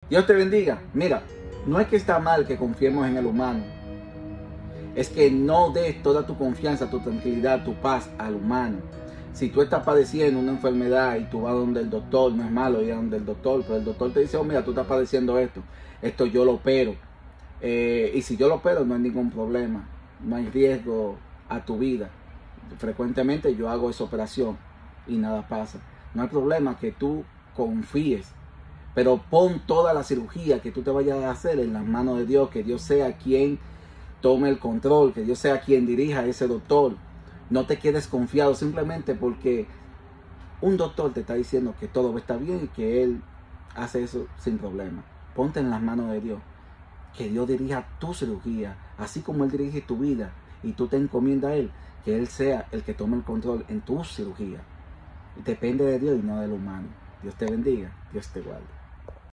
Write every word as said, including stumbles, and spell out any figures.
Dios te bendiga. Mira, no es que está mal que confiemos en el humano. Es que no des toda tu confianza, tu tranquilidad, tu paz al humano. Si tú estás padeciendo una enfermedad y tú vas donde el doctor, no es malo ir a donde el doctor, pero el doctor te dice, oh mira, tú estás padeciendo esto, esto yo lo opero. Eh, y si yo lo opero no hay ningún problema, no hay riesgo a tu vida. Frecuentemente yo hago esa operación y nada pasa. No hay problema que tú confíes, pero pon toda la cirugía que tú te vayas a hacer en las manos de Dios, que Dios sea quien tome el control, que Dios sea quien dirija a ese doctor. No te quedes confiado simplemente porque un doctor te está diciendo que todo está bien y que él hace eso sin problema. Ponte en las manos de Dios. Que Dios dirija tu cirugía, así como Él dirige tu vida y tú te encomiendas a Él, que Él sea el que tome el control en tu cirugía. Depende de Dios y no del humano. Dios te bendiga, Dios te guarde.